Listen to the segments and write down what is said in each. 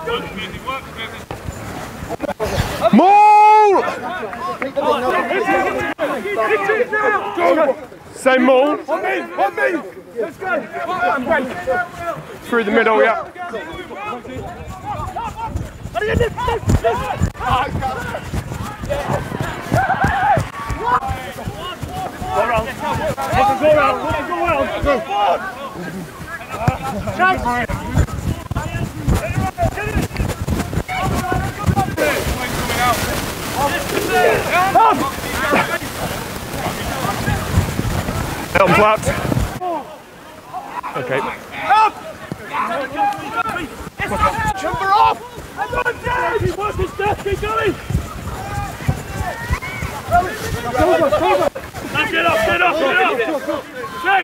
Maul! Same maul. On me! Let's go! Through the middle, yeah. Helm flat. Okay. Jumper off! Keep working, Steph, keep going! Get up! Check!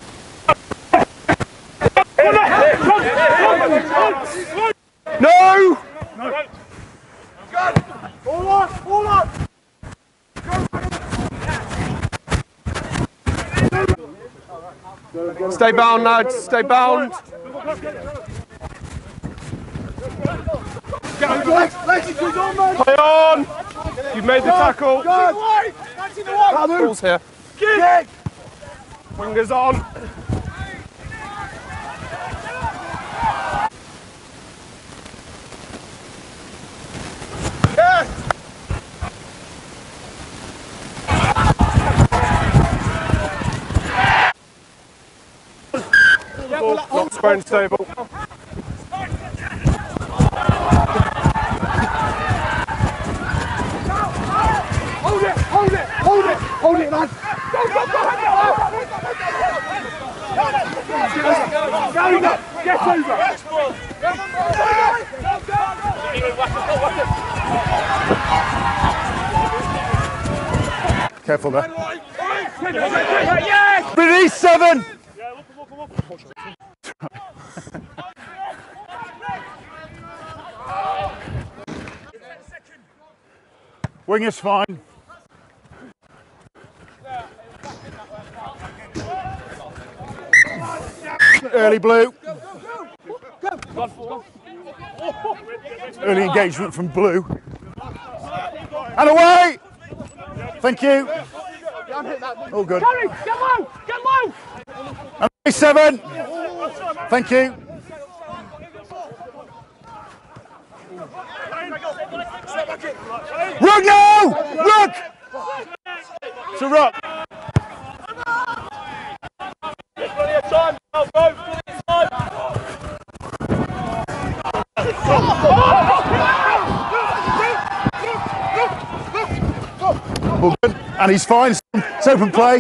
No! All up! Stay bound, lads. Stay bound. Play on! You've made the tackle. Ball's here. Kick! Fingers on. Not square and stable. Hold it, lads! Go! Get over! Careful there. Release 7! Wing is fine. Early blue. Early engagement from blue. And away! Thank you. All good. Get low! And 7. Thank you. Ruck now! Ruck! It's a ruck. All good. And he's fine. It's open play.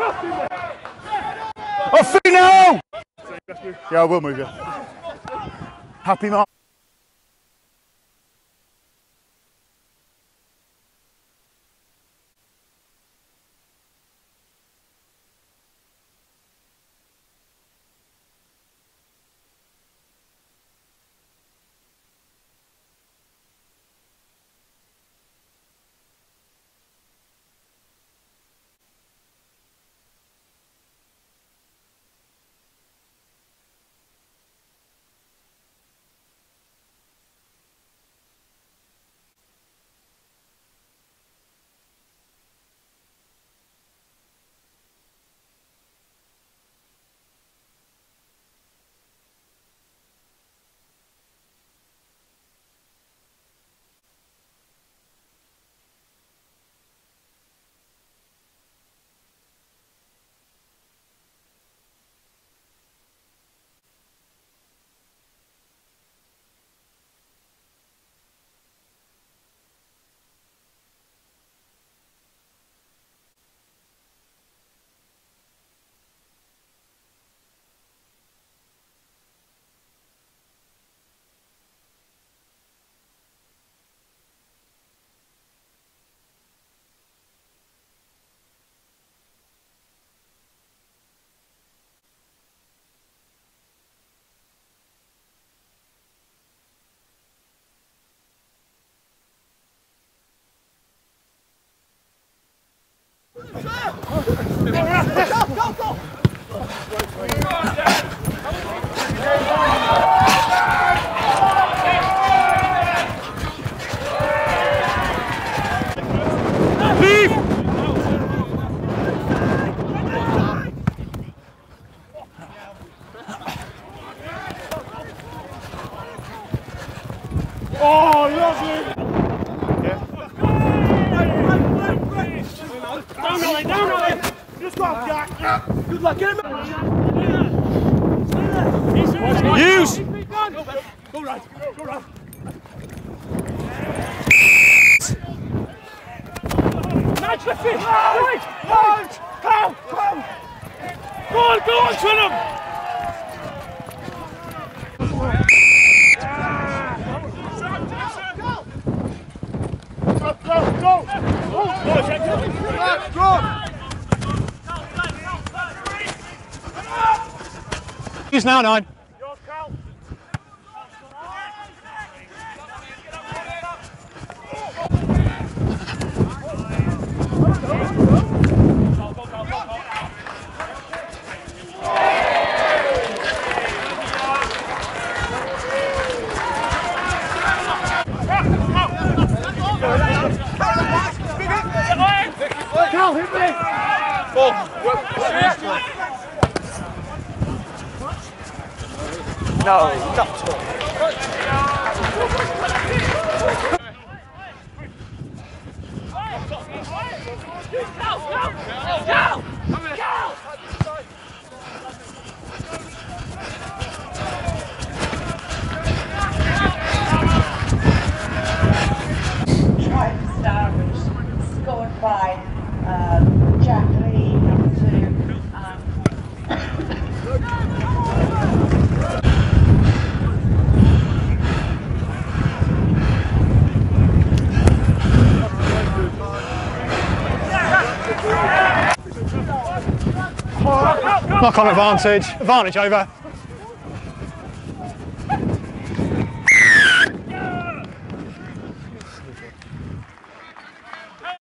Off feet now! Yeah, I will move you. Happy Mark. Oh, lovely! Down on it, down on it! Just go, Jack! Good luck, get him! Use! Go right, go right! Match the fish! Right! Come! Go on, Trinham! Use now, 9. Cal, hit me! No, not at all. Scored by Jack Lee, number 2. Knock on advantage. Advantage over.